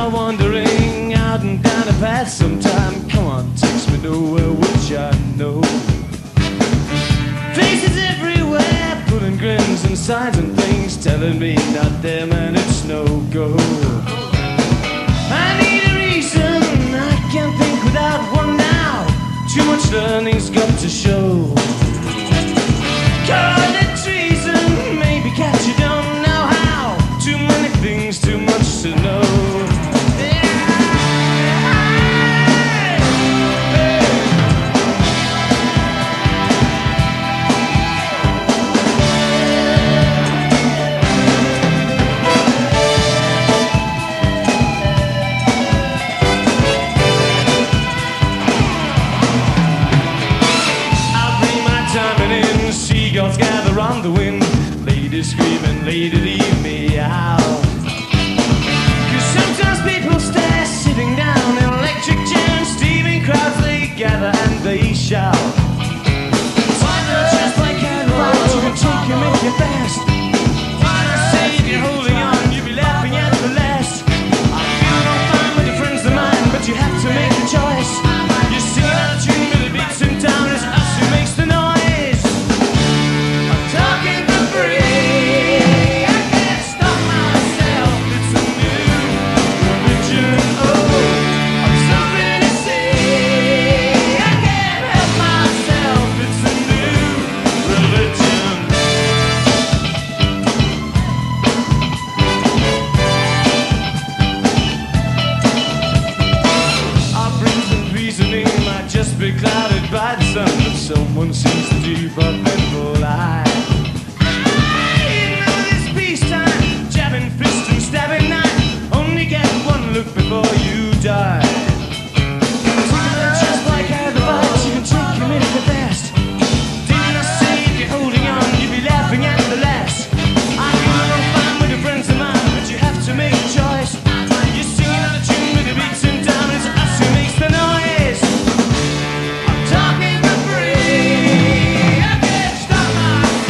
are wandering out and down a path sometime. Come on, takes me nowhere, which I know. Faces everywhere, pulling grins and signs and things, telling me not there, man, it's no go. I need a reason, I can't think without one now. Too much learning's got to show. Call it treason, maybe catch you don't know how. Too many things, too much to know. Seagulls gather on the wind, ladies screaming, lady leave me out. Cause sometimes people stare, sitting down in electric chairs, steaming crowds, they gather and they shout. Why not just like Cadillac, you can take and make it fast. Why not say if you're holding on, you'll be laughing at the last. I feel no fine with your friends of mine, but you have to make a choice. You sing out a tune with the beats in town, it's us who makes the noise. Just be clouded by the sun, but someone seems to do but mental lie. You know this peacetime, jabbing fist and stabbing knife, only get one look before you die. Just like how the bites, you can take a minute at best. Didn't I say if you're holding on, you'd be laughing at the last? I feel no fine with your friends of mine, but you have to make a choice. You sing out a tune with the beats in town, it's us who makes the noise. Talking for free, I can't stop myself.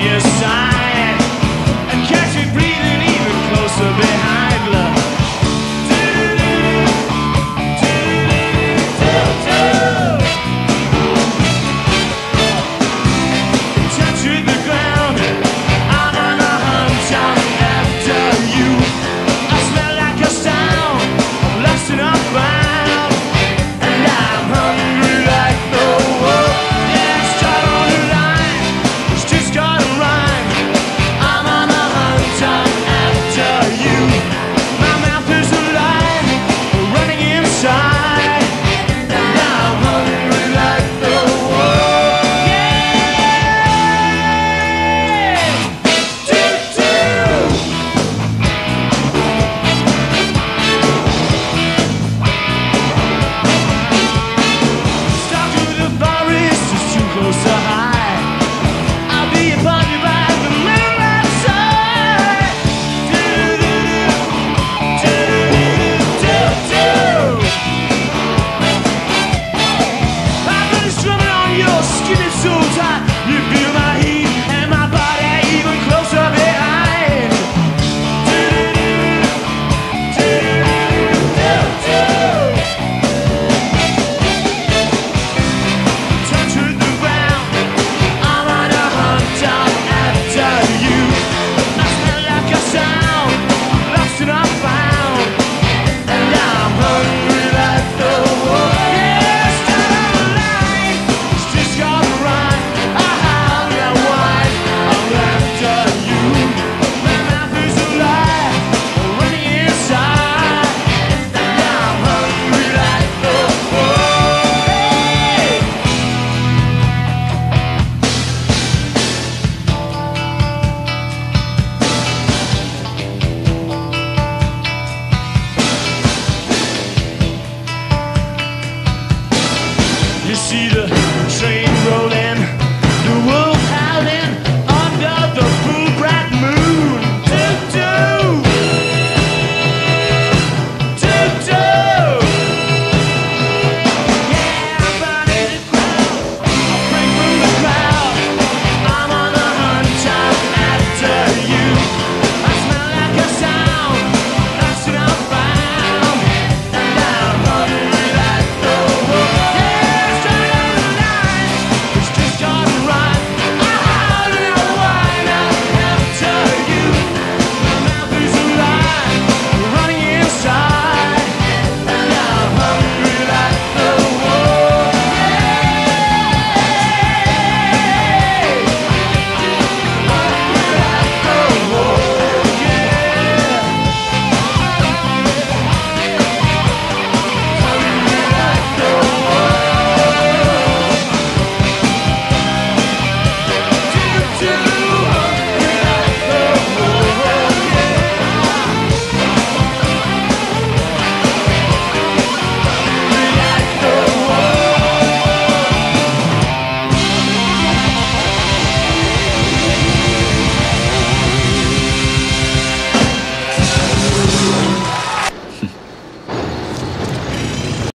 yes